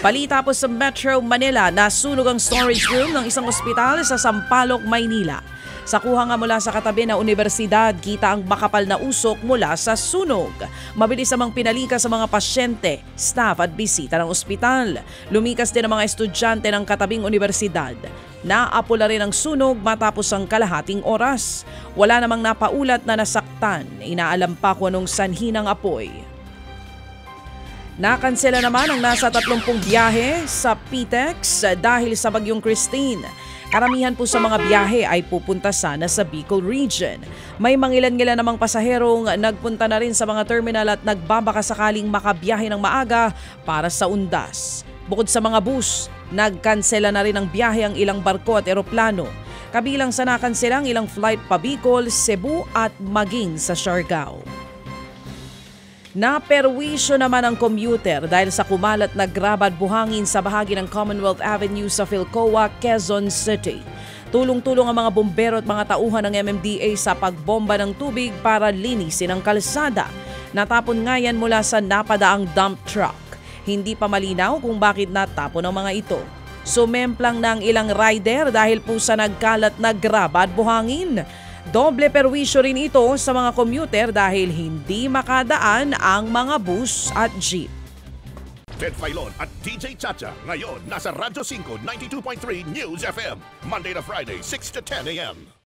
Balita po sa Metro Manila, nasunog ang storage room ng isang ospital sa Sampaloc, Maynila. Sa kuha nga mula sa katabi na universidad, kita ang makapal na usok mula sa sunog. Mabilis namang pinalika sa mga pasyente, staff at bisita ng ospital. Lumikas din ang mga estudyante ng katabing universidad. Naapula rin ang sunog matapos ang kalahating oras. Wala namang napaulat na nasaktan. Inaalam pa kung anong sanhi ng apoy. Nakansela naman ang nasa 30 biyahe sa PTEX dahil sa bagyong Christine. Karamihan po sa mga biyahe ay pupunta sana sa Bicol Region. May mangilan-ngilan namang pasaherong nagpunta na rin sa mga terminal at nagbabaka sakaling makabiyahe ng maaga para sa Undas. Bukod sa mga bus, nagkansela na rin ang biyahe ang ilang barko at eroplano. Kabilang sa nakanselang ilang flight pa Bicol, Cebu at maging sa Siargao. Naperwisyo naman ang commuter dahil sa kumalat na grabad buhangin sa bahagi ng Commonwealth Avenue sa Philcoa, Quezon City. Tulong-tulong ang mga bombero at mga tauhan ng MMDA sa pagbomba ng tubig para linisin ang kalsada. Natapon nga yan mula sa napadaang dump truck. Hindi pa malinaw kung bakit natapon ang mga ito. Sumemplang ng ilang rider dahil po sa nagkalat na grabad buhangin. Doble perwisyo rin ito sa mga commuter dahil hindi makadaan ang mga bus at jeep. Ted Filon at DJ Chacha ngayon nasa Radyo 5 92.3 News FM Monday to Friday 6 to 10 a.m.